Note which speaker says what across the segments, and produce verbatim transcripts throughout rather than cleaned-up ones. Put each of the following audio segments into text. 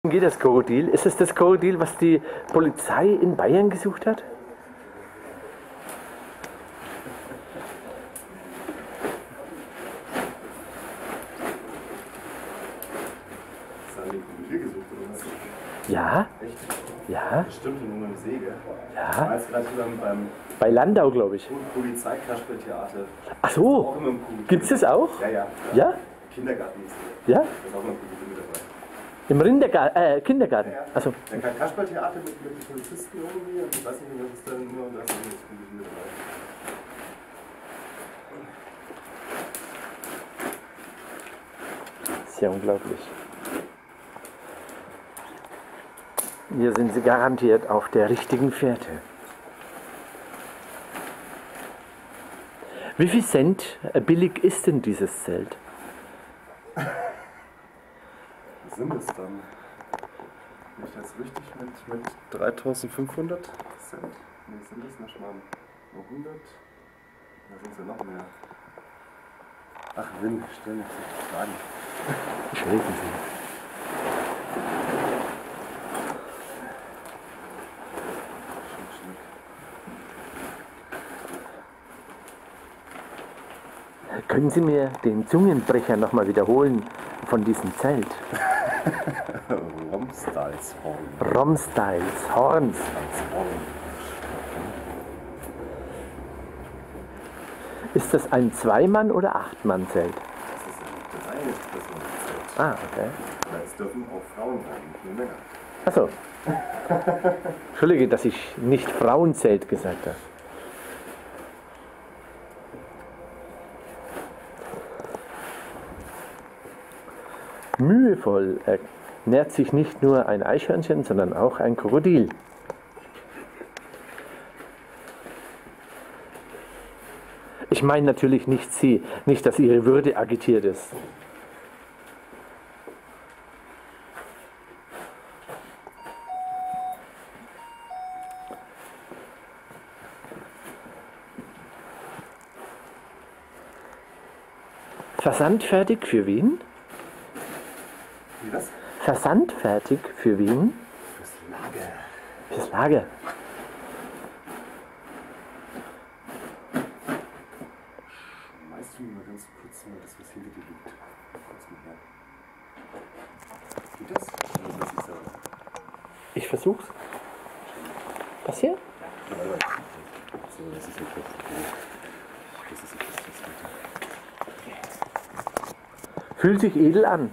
Speaker 1: Geht das Krokodil? Ist es das Krokodil, was die Polizei in Bayern gesucht hat?
Speaker 2: Haben die Krokodil gesucht oder was?
Speaker 1: Ja.
Speaker 2: Echt?
Speaker 1: Ja.
Speaker 2: Bestimmt in einem See, gell?
Speaker 1: Ja.
Speaker 2: Ich war jetzt gerade beim, beim
Speaker 1: Bei Landau, glaube ich.
Speaker 2: Polizeikasperltheater.
Speaker 1: Ach so.
Speaker 2: Auch immer im Krokodil.
Speaker 1: Gibt es das auch?
Speaker 2: Ja, ja.
Speaker 1: Ja?
Speaker 2: Kindergarten ist
Speaker 1: Ja?
Speaker 2: da ist auch immer ein Krokodil mit dabei.
Speaker 1: Im Rindergarten, äh, Kindergarten.
Speaker 2: Ja, ja.
Speaker 1: Also,
Speaker 2: Dann kein Kasperltheater mit, mit den Polizisten irgendwie und ich weiß nicht mehr, was ist dann nur und da ist immer das Krokodil dabei.
Speaker 1: ist ja unglaublich. Hier sind Sie garantiert auf der richtigen Fährte. Wie viel Cent billig ist denn dieses Zelt?
Speaker 2: Was sind das dann? Bin ich jetzt richtig mit, mit dreitausendfünfhundert Cent? Ne, sind das nicht mal nur hundert? Da sind sie noch mehr. Ach, Win, stellen Sie sich Fragen.
Speaker 1: Schweigen Sie. Können Sie mir den Zungenbrecher nochmal wiederholen von diesem Zelt?
Speaker 2: Romsdalshorn.
Speaker 1: Romsdalshorn. Ist das ein Zwei-Mann- oder Acht-Mann-Zelt?
Speaker 2: Das ist ein Drei-Personen-Zelt.
Speaker 1: Ah, okay.
Speaker 2: Es dürfen auch Frauen rein, nicht nur Männer.
Speaker 1: Achso. Entschuldige, dass ich nicht Frauenzelt gesagt habe. Mühevoll ernährt sich nicht nur ein Eichhörnchen, sondern auch ein Krokodil. Ich meine natürlich nicht Sie, nicht, dass Ihre Würde agitiert ist. Versandfertig für Wien?
Speaker 2: Wie das?
Speaker 1: Versandfertig für Wien?
Speaker 2: Fürs Lager.
Speaker 1: Fürs Lager.
Speaker 2: Schmeißt du mir mal ganz kurz mal das, was hinter dir liegt. Kurz mal her. Geht das? Oder was ich sage?
Speaker 1: Ich versuch's. Was hier?
Speaker 2: So, das ist jetzt das. Das ist jetzt das.
Speaker 1: Fühlt sich edel an.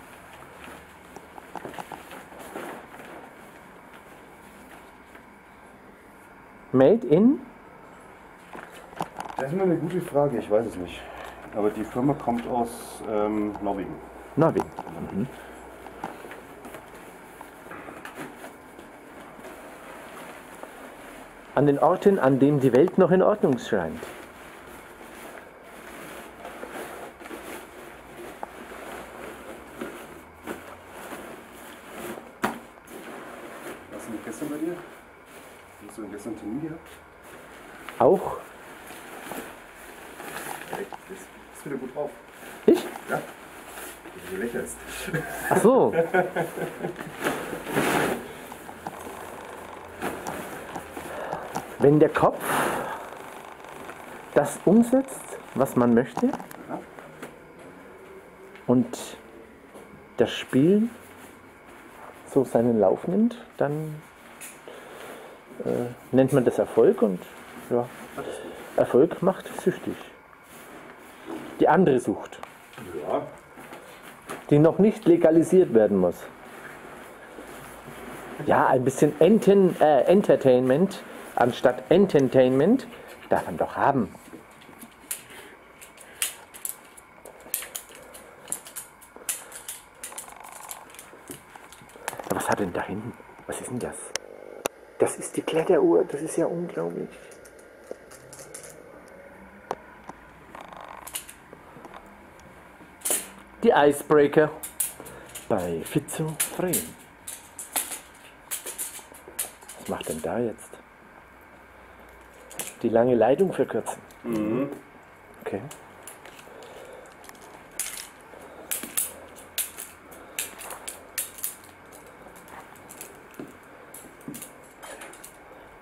Speaker 1: Made in?
Speaker 2: Das ist immer eine gute Frage, ich weiß es nicht. Aber die Firma kommt aus ähm, Norwegen.
Speaker 1: Norwegen. Mhm. An den Orten, an denen die Welt noch in Ordnung scheint.
Speaker 2: Was ist denn gestern bei dir? Hast du denn gestern einen Termin gehabt?
Speaker 1: Auch?
Speaker 2: Echt? Bist, bist wieder gut drauf.
Speaker 1: Ich?
Speaker 2: Ja? Du lächelst.
Speaker 1: Ach so. Wenn der Kopf das umsetzt, was man möchte,
Speaker 2: Ja.
Speaker 1: und das Spiel so seinen Lauf nimmt, dann äh, nennt man das Erfolg, und ja, Erfolg macht süchtig. Die andere Sucht,
Speaker 2: Ja.
Speaker 1: die noch nicht legalisiert werden muss. Ja, ein bisschen Enten, äh, Entertainment anstatt Entertainment darf man doch haben. Ja, was hat denn da hinten? Was ist denn das? Das ist die Kletteruhr, das ist ja unglaublich. Die Icebreaker bei Schizophren. Was macht denn da jetzt? Die lange Leitung verkürzen.
Speaker 2: Mhm.
Speaker 1: Okay.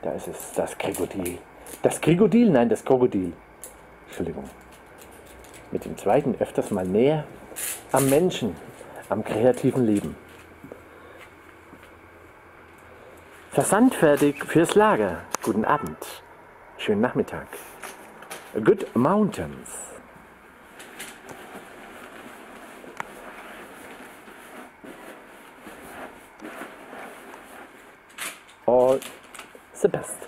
Speaker 1: Da ist es, das Krokodil. Das Krokodil, nein, das Krokodil. Entschuldigung. Mit dem zweiten öfters mal näher am Menschen, am kreativen Leben. Versandfertig fürs Lager. Guten Abend. Schönen Nachmittag. Good Mountains. All the best.